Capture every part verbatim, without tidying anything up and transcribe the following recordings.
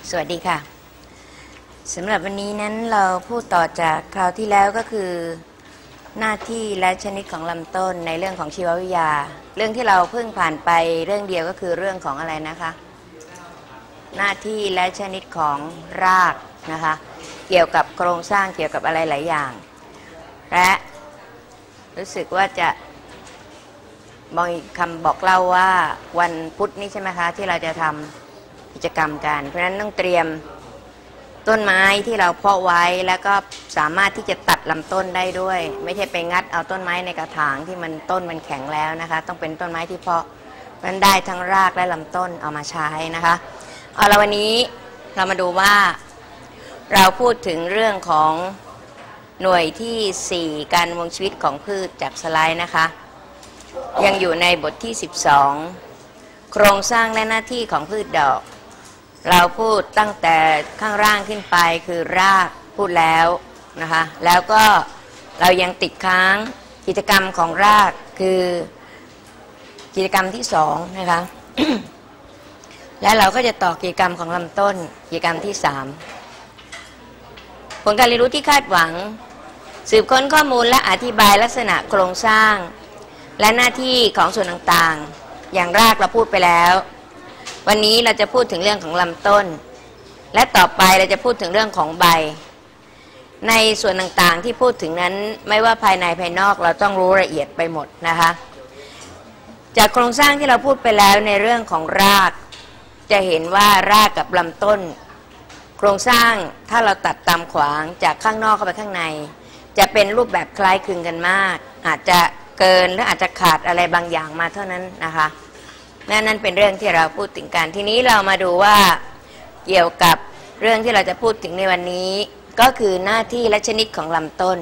สวัสดีค่ะสำหรับวันนี้นั้นเราพูดต่อจากคราวที่แล้วก็คือหน้าที่และชนิดของลำต้นในเรื่องของชีววิทยาเรื่องที่เราเพิ่งผ่านไปเรื่องเดียวก็คือเรื่องของอะไรนะคะหน้าที่และชนิดของรากนะคะเกี่ยวกับโครงสร้างเกี่ยวกับอะไรหลายอย่างและรู้สึกว่าจะมองคำบอกเล่าว่าวันพุธนี้ใช่ไหมคะที่เราจะทำกิจกรรมกันเพราะฉะนั้นต้องเตรียมต้นไม้ที่เราเพาะไว้แล้วก็สามารถที่จะตัดลำต้นได้ด้วยไม่ใช่ไปงัดเอาต้นไม้ในกระถางที่มันต้นมันแข็งแล้วนะคะต้องเป็นต้นไม้ที่เพาะมันได้ทั้งรากและลำต้นเอามาใช้นะคะเอาละวันนี้เรามาดูว่าเราพูดถึงเรื่องของหน่วยที่สี่การดำรงชีวิตของพืชจากสไลด์นะคะยังอยู่ในบทที่สิบสองโครงสร้างและหน้าที่ของพืชดอกเราพูดตั้งแต่ข้างล่างขึ้นไปคือรากพูดแล้วนะคะแล้วก็เรายังติดค้างกิจกรรมของรากคือกิจกรรมที่สองนะคะ และเราก็จะต่อกิจกรรมของลำต้นกิจกรรมที่สามผลการเรียนรู้ที่คาดหวังสืบค้นข้อมูลและอธิบายลักษณะโครงสร้างและหน้าที่ของส่วนต่างๆอย่างรากเราพูดไปแล้ววันนี้เราจะพูดถึงเรื่องของลำต้นและต่อไปเราจะพูดถึงเรื่องของใบในส่วนต่างๆที่พูดถึงนั้นไม่ว่าภายในภายนอกเราต้องรู้ละเอียดไปหมดนะคะจากโครงสร้างที่เราพูดไปแล้วในเรื่องของรากจะเห็นว่ารากกับลำต้นโครงสร้างถ้าเราตัดตามขวางจากข้างนอกเข้าไปข้างในจะเป็นรูปแบบคล้ายคลึงกันมากอาจจะเกินหรืออาจจะขาดอะไรบางอย่างมาเท่านั้นนะคะนั่นเป็นเรื่องที่เราพูดถึงกันทีนี้เรามาดูว่าเกี่ยวกับเรื่องที่เราจะพูดถึงในวันนี้ก็คือหน้าที่และชนิดของลำต้น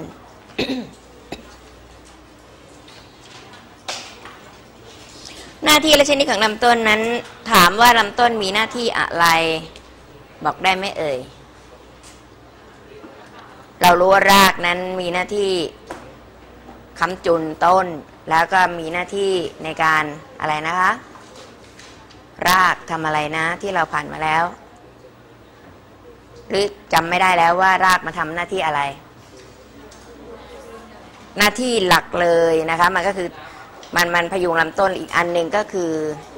หน้าที่และชนิดของลำต้นนั้นถามว่าลำต้นมีหน้าที่อะไรบอกได้ไหมเอ่ยเรารู้ว่ารากนั้นมีหน้าที่ค้ำจุนต้นแล้วก็มีหน้าที่ในการอะไรนะคะรากทำอะไรนะที่เราผ่านมาแล้วหรือจำไม่ได้แล้วว่ารากมาทำหน้าที่อะไรหน้าที่หลักเลยนะคะมันก็คือมันมันพยุงลำต้นอีกอันหนึ่งก็คือ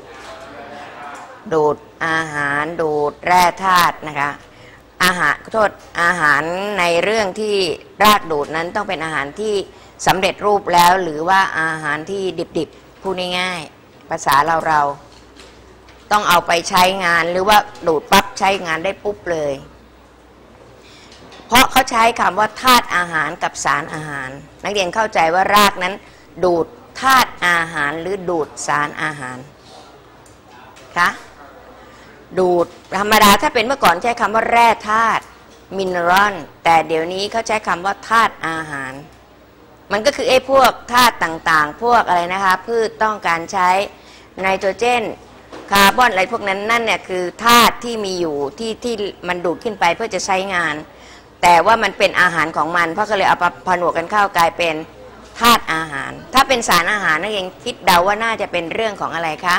ดูดอาหารดูดแร่ธาตุนะคะอาหารโทษอาหารในเรื่องที่รากดูดนั้นต้องเป็นอาหารที่สำเร็จรูปแล้วหรือว่าอาหารที่ดิบๆพูดง่ายๆภาษาเราเราต้องเอาไปใช้งานหรือว่าดูดปั๊บใช้งานได้ปุ๊บเลยเพราะเขาใช้คำว่าธาตุอาหารกับสารอาหารนักเรียนเข้าใจว่ารากนั้นดูดธาตุอาหารหรือดูดสารอาหารคะดูดธรรมดาถ้าเป็นเมื่อก่อนใช้คำว่าแร่ธาตุมินเนอรัลแต่เดี๋ยวนี้เขาใช้คำว่าธาตุอาหารมันก็คือไอ้พวกธาตุต่างๆพวกอะไรนะคะพืชต้องการใช้ไนโตรเจนคาร์บอนอะไรพวกนั้นนั่นเนี่ยคือธาตุที่มีอยู่ที่ที่มันดูดขึ้นไปเพื่อจะใช้งานแต่ว่ามันเป็นอาหารของมันเพราะก็เลยเอาผนวกกันเข้ากลายเป็นธาตุอาหารถ้าเป็นสารอาหารนั่นเองคิดเดาว่าน่าจะเป็นเรื่องของอะไรคะ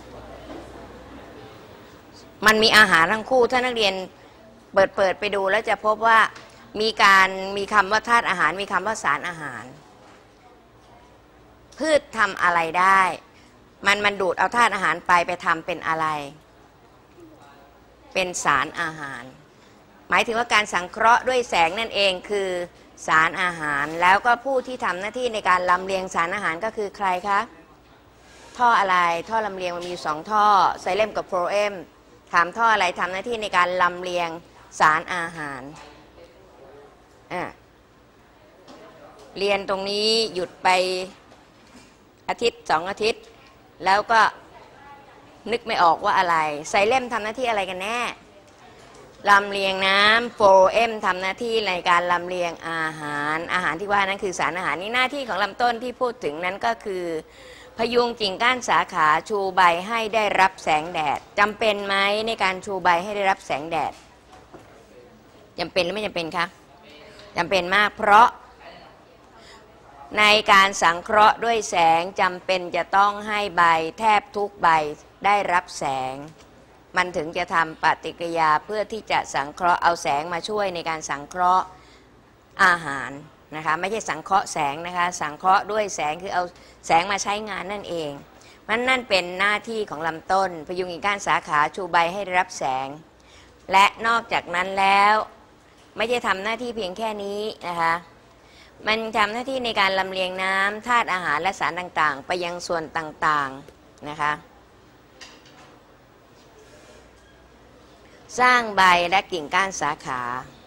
มันมีอาหารทั้งคู่ถ้านักเรียนเปิดเปิดไปดูแล้วจะพบว่ามีการมีคำว่าธาตุอาหารมีคำว่าสารอาหารพืชทำอะไรได้มันมันดูดเอาธาตุอาหารไปไปทำเป็นอะไรเป็นสารอาหารหมายถึงว่าการสังเคราะห์ด้วยแสงนั่นเองคือสารอาหารแล้วก็ผู้ที่ทำหน้าที่ในการลำเลียงสารอาหารก็คือใครคะท่ออะไรท่อลำเลียงมันมีสองท่อไซเลมกับโฟรเอมถามท่ออะไรทำหน้าที่ในการลำเลียงสารอาหารอ่ะเรียนตรงนี้หยุดไปอาทิตย์สองอาทิตย์แล้วก็นึกไม่ออกว่าอะไรไซเลมทำหน้าที่อะไรกันแน่ลำเลียงน้ำโฟรเอมทำหน้าที่ในการลำเลียงอาหารอาหารที่ว่านั้นคือสารอาหารนี่หน้าที่ของลำต้นที่พูดถึงนั้นก็คือพยุงกิ่งก้านสาขาชูใบให้ได้รับแสงแดดจำเป็นไหมในการชูใบให้ได้รับแสงแดดจำเป็นหรือไม่จำเป็นคะจำเป็นมากเพราะในการสังเคราะห์ด้วยแสงจำเป็นจะต้องให้ใบแทบทุกใบได้รับแสงมันถึงจะทำปฏิกิริยาเพื่อที่จะสังเคราะห์เอาแสงมาช่วยในการสังเคราะห์อาหารนะคะไม่ใช่สังเคราะห์แสงนะคะสังเคราะห์ด้วยแสงคือเอาแสงมาใช้งานนั่นเองมันนั่นเป็นหน้าที่ของลำต้นพยุงกิ่งก้านสาขาชูใบให้ได้รับแสงและนอกจากนั้นแล้วไม่ใช่ทำหน้าที่เพียงแค่นี้นะคะมันทำหน้าที่ในการลำเลียงน้ำธาตุอาหารและสารต่างๆไปยังส่วนต่างๆนะคะสร้างใบและกิ่งก้านสาขา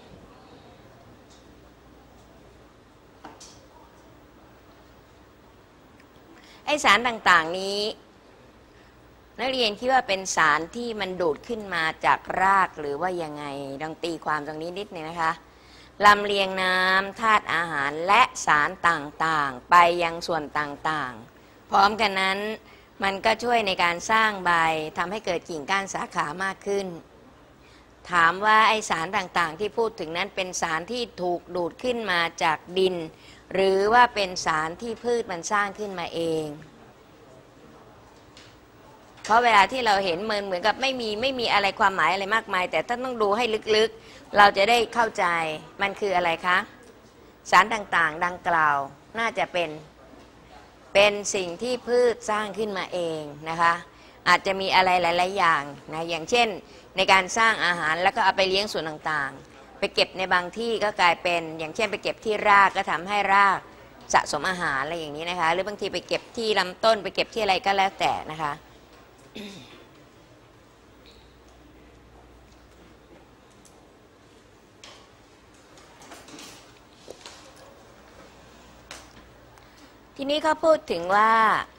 ไอสารต่างๆนี้นักเรียนคิดว่าเป็นสารที่มันดูดขึ้นมาจากรากหรือว่ายังไงลองตีความตรงนี้นิดนึงนะคะลำเลียงน้ำธาตุอาหารและสารต่างๆไปยังส่วนต่างๆพร้อมกันนั้นมันก็ช่วยในการสร้างใบทำให้เกิดกิ่งก้านสาขามากขึ้นถามว่าไอสารต่างๆที่พูดถึงนั้นเป็นสารที่ถูกดูดขึ้นมาจากดินหรือว่าเป็นสารที่พืชมันสร้างขึ้นมาเองเพราะเวลาที่เราเห็นเหมือนเหมือนกับไม่มีไม่มีอะไรความหมายอะไรมากมายแต่ถ้าต้องดูให้ลึกๆเราจะได้เข้าใจมันคืออะไรคะสารต่างๆดังกล่าวน่าจะเป็นเป็นสิ่งที่พืชสร้างขึ้นมาเองนะคะอาจจะมีอะไรหลายๆอย่างนะอย่างเช่นในการสร้างอาหารแล้วก็เอาไปเลี้ยงส่วนต่างๆไปเก็บในบางที่ก็กลายเป็นอย่างเช่นไปเก็บที่รากก็ทำให้รากสะสมอาหารอะไรอย่างนี้นะคะหรือบางทีไปเก็บที่ลำต้นไปเก็บที่อะไรก็แล้วแต่นะคะทีนี้เขาพูดถึงว่า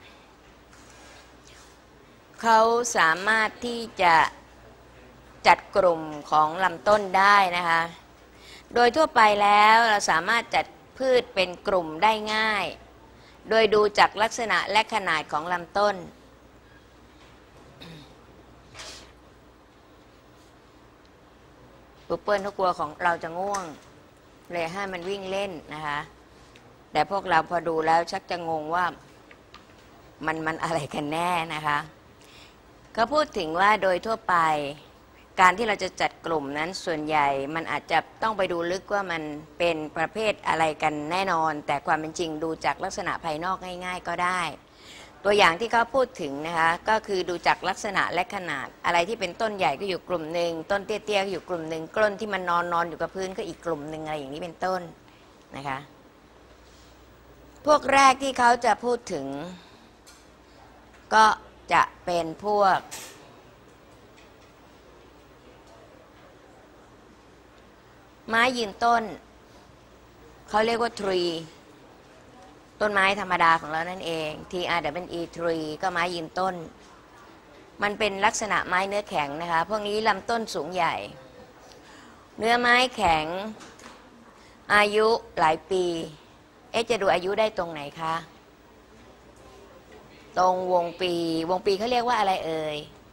เขาสามารถที่จะจัดกลุ่มของลำต้นได้นะคะโดยทั่วไปแล้วเราสามารถจัดพืชเป็นกลุ่มได้ง่ายโดยดูจากลักษณะและขนาดของลำต้นปุ๊บเปิ้ลเขากลัวของเราจะง่วงเลยให้มันวิ่งเล่นนะคะแต่พวกเราพอดูแล้วชักจะงงว่ามันมันอะไรกันแน่นะคะเขาพูดถึงว่าโดยทั่วไปการที่เราจะจัดกลุ่มนั้นส่วนใหญ่มันอาจจะต้องไปดูลึกว่ามันเป็นประเภทอะไรกันแน่นอนแต่ความเป็นจริงดูจากลักษณะภายนอกง่ายๆก็ได้ตัวอย่างที่เขาพูดถึงนะคะก็คือดูจากลักษณะและขนาดอะไรที่เป็นต้นใหญ่ก็อยู่กลุ่มหนึ่งต้นเตี้ยๆก็อยู่กลุ่มหนึ่งก้นที่มันนอนนอนอยู่กับพื้นก็อีกกลุ่มหนึ่งอะไรอย่างนี้เป็นต้นนะคะพวกแรกที่เขาจะพูดถึงก็จะเป็นพวกไม้ยืนต้นเขาเรียกว่า tree ต้นไม้ธรรมดาของเรานั่นเอง T R W E tree ก็ไม้ยืนต้นมันเป็นลักษณะไม้เนื้อแข็งนะคะพวกนี้ลำต้นสูงใหญ่เนื้อไม้แข็งอายุหลายปีเอ๊ะจะดูอายุได้ตรงไหนคะตรงวงปีวงปีเขาเรียกว่าอะไรเอ่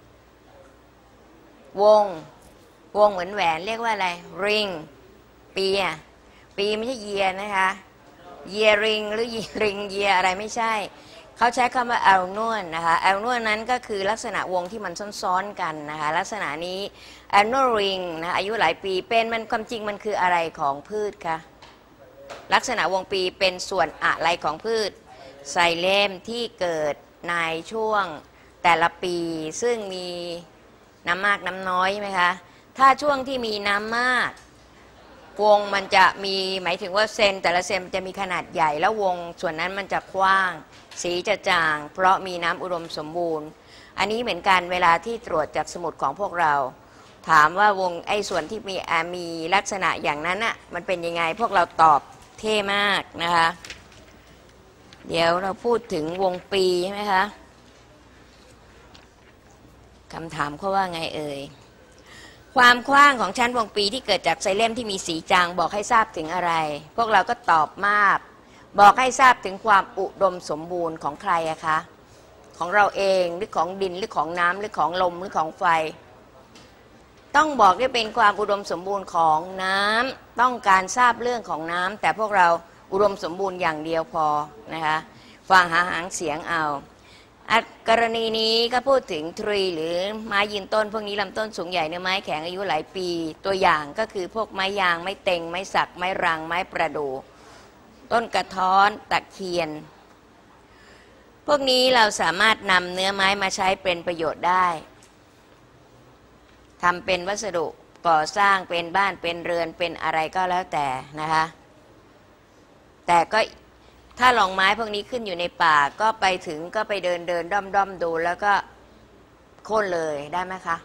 ยวงวงเหมือนแหวนเรียกว่าอะไร ring ปีอ่ะปีไม่ใช่เยียนะคะ year ring หรือ ring year อะไรไม่ใช่เขาใช้คำว่า annual นะคะ annual นั้นก็คือลักษณะวงที่มันซ้อนๆกันนะคะลักษณะนี้ annual ring นะอายุหลายปีเป็นมันความจริงมันคืออะไรของพืชคะลักษณะวงปีเป็นส่วนอะไรของพืชไซเลมที่เกิดในช่วงแต่ละปีซึ่งมีน้ำมากน้ำน้อยใช่ไหมคะถ้าช่วงที่มีน้ำมากวงมันจะมีหมายถึงว่าเซนแต่ละเซนจะมีขนาดใหญ่แล้ววงส่วนนั้นมันจะกว้างสีจะจางเพราะมีน้ำอุดมสมบูรณ์อันนี้เหมือนกันเวลาที่ตรวจจากสมุดของพวกเราถามว่าวงไอ้ส่วนที่มีมีลักษณะอย่างนั้นอ่ะมันเป็นยังไงพวกเราตอบเท่มากนะคะเดี๋ยวเราพูดถึงวงปีใช่ไหมคะคำถามเขาว่าไงเอ่ยความกว้างของชั้นวงปีที่เกิดจากไซเลมที่มีสีจางบอกให้ทราบถึงอะไรพวกเราก็ตอบมากบอกให้ทราบถึงความอุดมสมบูรณ์ของใครอะคะของเราเองหรือของดินหรือของน้ำหรือของลมหรือของไฟต้องบอกได้เป็นความอุดมสมบูรณ์ของน้ำต้องการทราบเรื่องของน้ำแต่พวกเราอุดมสมบูรณ์อย่างเดียวพอนะคะฟังหาหางเสียงเอากรณีนี้ก็พูดถึงทรีหรือไม้ยืนต้นพวกนี้ลำต้นสูงใหญ่เนื้อไม้แข็งอายุหลายปีตัวอย่างก็คือพวกไม้ยางไม้เต็งไม้สักไม้รังไม้ประดู่ต้นกระท้อนตะเคียนพวกนี้เราสามารถนำเนื้อไม้มาใช้เป็นประโยชน์ได้ทำเป็นวัสดุก่อสร้างเป็นบ้านเป็นเรือนเป็นอะไรก็แล้วแต่นะคะแต่ก็ถ้าหลองไม้พวกนี้ขึ้นอยู่ในป่าก็ไปถึงก็ไปเดินเดินด้อมด้อมดูแล้วก็โค่นเลยได้ไหมคะ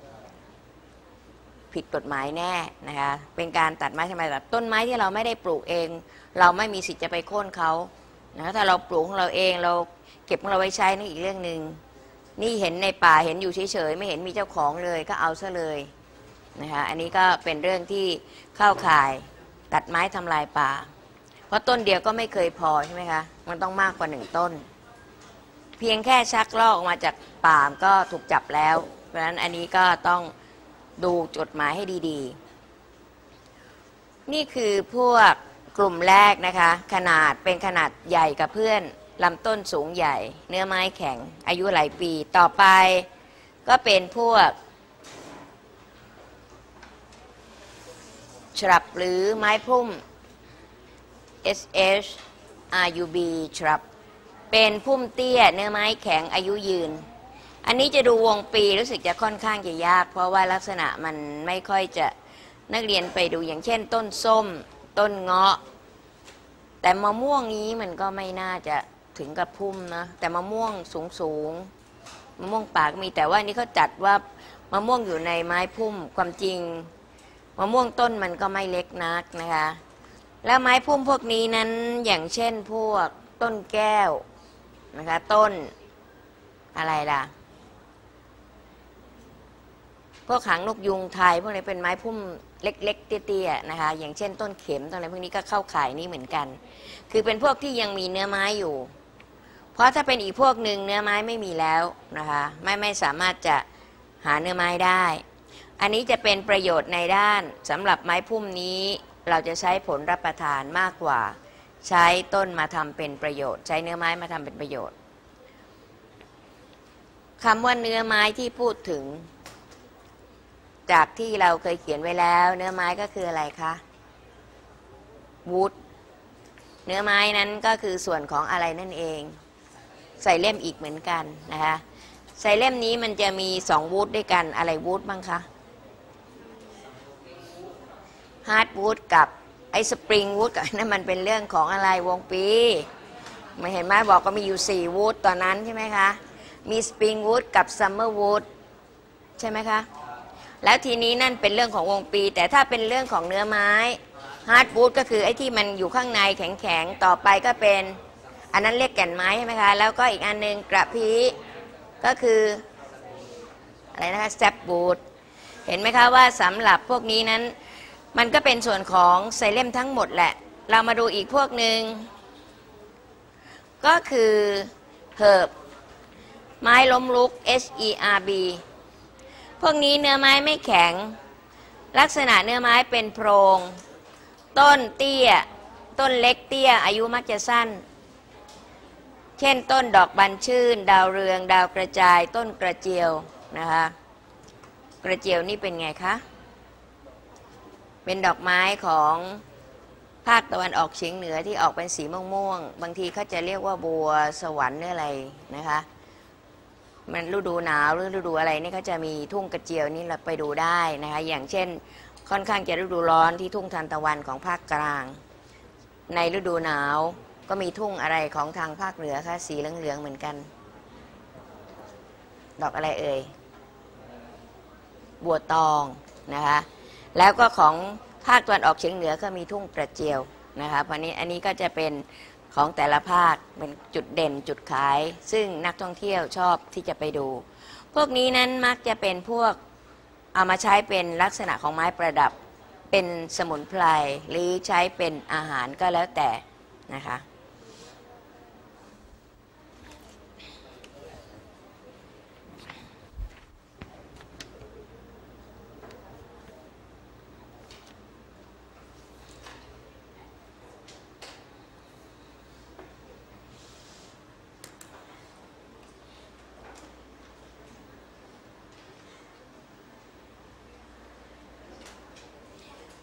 ผิดกฎหมายแน่นะคะเป็นการตัดไม้ทำไมแบบต้นไม้ที่เราไม่ได้ปลูกเองเราไม่มีสิทธิ์จะไปโค่นเขานะถ้าเราปลูกของเราเองเราเก็บของเราไว้ใช้นี่อีกเรื่องหนึ่งนี่เห็นในป่าเห็นอยู่เฉยๆไม่เห็นมีเจ้าของเลยก็เอาซะเลยนะคะอันนี้ก็เป็นเรื่องที่เข้าข่ายตัดไม้ทำลายป่าเพราะต้นเดียวก็ไม่เคยพอใช่ไหมคะมันต้องมากกว่าหนึ่งต้นเพียงแค่ชักลอกออกมาจากป่าก็ถูกจับแล้วเพราะฉะนั้นอันนี้ก็ต้องดูกฎหมายให้ดีๆนี่คือพวกกลุ่มแรกนะคะขนาดเป็นขนาดใหญ่กับเพื่อนลำต้นสูงใหญ่เนื้อไม้แข็งอายุหลายปีต่อไปก็เป็นพวกฉรับหรือไม้พุ่ม เอส เอช อาร์ ยู บี ฉรับเป็นพุ่มเตี้ยเนื้อไม้แข็งอายุยืนอันนี้จะดูวงปีรู้สึกจะค่อนข้างจะยากเพราะว่าลักษณะมันไม่ค่อยจะนักเรียนไปดูอย่างเช่นต้นส้มต้นเงาะแต่มะม่วงนี้มันก็ไม่น่าจะถึงกับพุ่มนะแต่มะม่วงสูงสูงมะม่วงป่าก็มีแต่ว่านี่เขาจัดว่ามะม่วงอยู่ในไม้พุ่มความจริงมะม่วงต้นมันก็ไม่เล็กนักนะคะแล้วไม้พุ่มพวกนี้นั้นอย่างเช่นพวกต้นแก้วนะคะต้นอะไรล่ะพวกหางนกยุงไทยพวกนี้เป็นไม้พุ่มเล็กๆเตี้ยๆนะคะอย่างเช่นต้นเข็มต้นอะไรพวกนี้ก็เข้าข่ายนี้เหมือนกันคือเป็นพวกที่ยังมีเนื้อไม้อยู่เพราะถ้าเป็นอีกพวกหนึ่งเนื้อไม้ไม่มีแล้วนะคะไม่ไม่สามารถจะหาเนื้อไม้ได้อันนี้จะเป็นประโยชน์ในด้านสำหรับไม้พุ่มนี้เราจะใช้ผลรับประทานมากกว่าใช้ต้นมาทำเป็นประโยชน์ใช้เนื้อไม้มาทำเป็นประโยชน์คำว่าเนื้อไม้ที่พูดถึงจากที่เราเคยเขียนไว้แล้วเนื้อไม้ก็คืออะไรคะวูดเนื้อไม้นั้นก็คือส่วนของอะไรนั่นเองใส่เล่มอีกเหมือนกันนะคะใส่เล่มนี้มันจะมีสองวูดด้วยกันอะไรวูดบ้างคะฮาร์ดวูดกับไอ้สปริงวูดกับนั่นมันเป็นเรื่องของอะไรวงปีไม่เห็นไหมบอกก็มีอยู่สี่วูดตอนนั้นใช่ไหมคะมีสปริงวูดกับซัมเมอร์วูดใช่ไหมคะแล้วทีนี้นั่นเป็นเรื่องของวงปีแต่ถ้าเป็นเรื่องของเนื้อไม้ฮาร์ดวูดก็คือไอ้ที่มันอยู่ข้างในแข็งๆต่อไปก็เป็นอันนั้นเรียกแก่นไม้ใช่ไหมคะแล้วก็อีกอันนึงกระพี้ก็คืออะไรนะคะแซปวูดเห็นไหมคะว่าสำหรับพวกนี้นั้นมันก็เป็นส่วนของไซเลมทั้งหมดแหละเรามาดูอีกพวกหนึ่งก็คือเหิบไม้ล้มลุก เอช อี อาร์ บี พวกนี้เนื้อไม้ไม่แข็งลักษณะเนื้อไม้เป็นโพรงต้นเตี้ยต้นเล็กเตี้ยอายุมักจะสั้นเช่นต้นดอกบันชื่นดาวเรืองดาวกระจายต้นกระเจียวนะคะกระเจียวนี่เป็นไงคะเป็นดอกไม้ของภาคตะวันออกเฉียงเหนือที่ออกเป็นสีม่วงๆบางทีเขาจะเรียกว่าบัวสวรรค์หรืออะไรนะคะมันฤดูหนาวหรือฤดูอะไรนี่เขาจะมีทุ่งกระเจียวนี่เราไปดูได้นะคะอย่างเช่นค่อนข้างจะฤดูร้อนที่ทุ่งทานตะวันของภาคกลางในฤดูหนาวก็มีทุ่งอะไรของทางภาคเหนือคะสีเหลืองๆเหมือนกันดอกอะไรเอ่ยบัวตองนะคะแล้วก็ของภาคตะวันออกเฉียงเหนือก็มีทุ่งกระเจียวนะคะเพราะนี้อันนี้ก็จะเป็นของแต่ละภาคเป็นจุดเด่นจุดขายซึ่งนักท่องเที่ยวชอบที่จะไปดูพวกนี้นั้นมักจะเป็นพวกเอามาใช้เป็นลักษณะของไม้ประดับเป็นสมุนไพรหรือใช้เป็นอาหารก็แล้วแต่นะคะ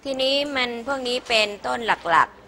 ทีนี้มันพวกนี้เป็นต้นหลักๆ